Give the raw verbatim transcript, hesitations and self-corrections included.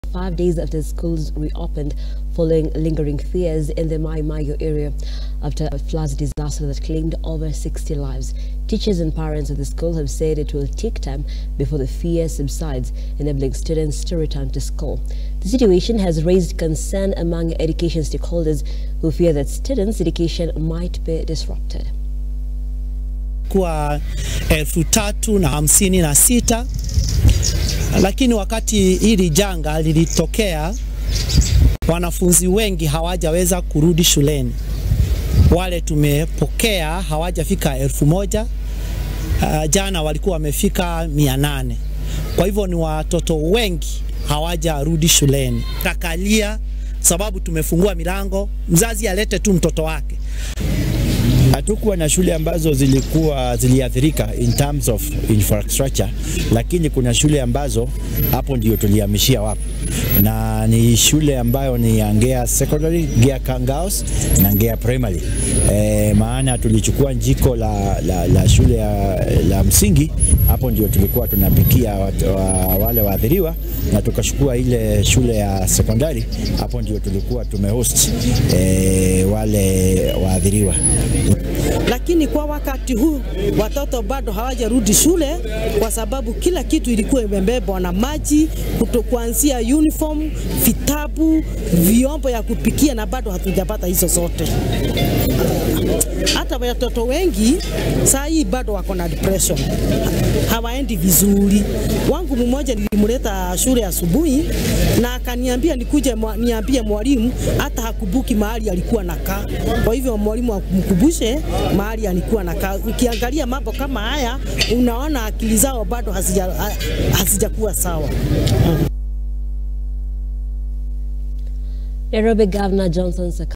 five days after schools reopened following lingering fears in the Mahiu area after a flood disaster that claimed over sixty lives. Teachers and parents of the school have said it will take time before the fear subsides, enabling students to return to school. The situation has raised concern among education stakeholders who fear that students' education might be disrupted. Kwa elfu tatu na hamsini na sita, lakini wakati hili janga lilitokea, wanafunzi wengi hawajaweza kurudi shuleni. Wale tumepokea hawajafika elfu moja, uh, jana walikuwa wamefika mia nane. Kwa hivyo ni watoto wengi hawajarudi shuleni. Takalia sababu tumefungua milango, mzazi alete tu mtoto wake. Hatukuwa na shule ambazo zilikuwa ziliathirika in terms of infrastructure, lakini kuna shule ambazo hapo ndio tulihamishia wapo, na ni shule ambayo ni Ngeya Secondary, Ngeya Kangaos na Ngeya Primary. E, maana tulichukua njiko la, la, la shule ya, la msingi, hapo ndio tulikuwa tunapikia wa, wa, wale waathiriwa, na tukachukua ile shule ya secondary, hapo ndio tulikuwa tumehost e, wale waathiriwa. Lakini kwa wakati huu watoto bado hawajarudi shule kwa sababu kila kitu ilikuwa imebebwa na maji, kutokuanzia uniform, vitabu, vyombo ya kupikia, na bado hatujapata hizo zote. Hata watoto wengi saa hii bado wako na depression, hawaendi vizuri. Wangu mmoja nilimleta shule asubuhi na akaniambia nikuje niambie mwalimu, hata hakubuki mahali alikuwa nakaa. Kwa hivyo mwalimu akumkumbushe mahali alikuwa nakaa. Ukiangalia mambo kama haya unaona akili zao bado hazijakuwa sawa. Nairobi Governor Johnson